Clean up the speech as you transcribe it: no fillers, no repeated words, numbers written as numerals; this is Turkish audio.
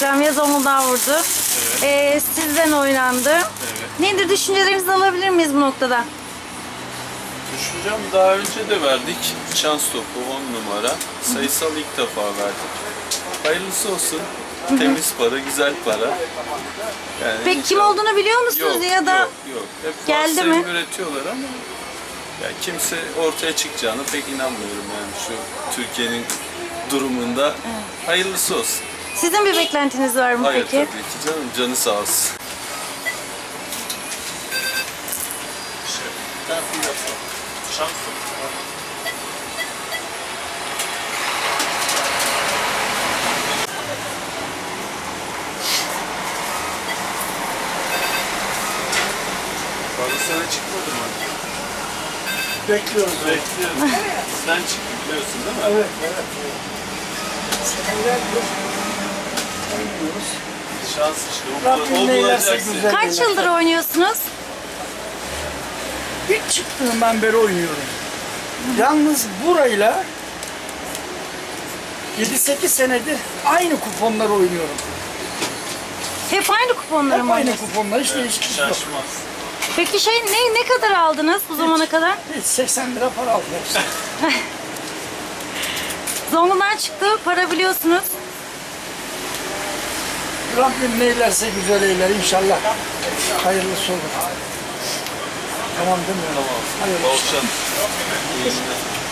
ikramiye Zonguldak vurdu. Sizden oynandı. Evet. Nedir düşüncelerinizi alabilir miyiz bu noktada? Düşüncem daha önce de verdik. Şans topu 10 numara. Sayısal ilk defa verdik. Hayırlısı olsun. Temiz para, güzel para. Yani Peki kim inşallah- olduğunu biliyor musunuz Yok, ya da yok. Hep geldi varsayım mi? üretiyorlar ama ya kimse ortaya çıkacağını pek inanmıyorum yani şu Türkiye'nin durumunda. Hayırlısı olsun. Sizin bir beklentiniz var mı Hayır peki? tabii ki canım, canı sağ olsun. Şans topu. Sana çıkmadı mı? Bekliyoruz. Bekliyorum. Sen çıktı biliyorsun değil mi? Evet, evet. Senelerdir oynuyoruz. Şans işte. Rabbim O neylerse bulacaksın. güzel. Kaç yıldır oynuyorsunuz? İlk çıktığımdan beri oynuyorum. Yalnız burayla 7-8 senedir aynı kuponları oynuyorum. Hep aynı kuponları Hep mı aynı oynuyorsunuz? kuponlar, hiç değişiklik yok. Şaşmaz. Peki ne kadar aldınız bu zamana kadar? Hiç 80 lira para aldım hepsi. Zonguldak çıktı, para biliyorsunuz. Rabbim neylerse güzel eyler inşallah. Hayırlısı olur. Tamam değil mi? Tamam. Hayırlısı. Bol şans. İyi günler.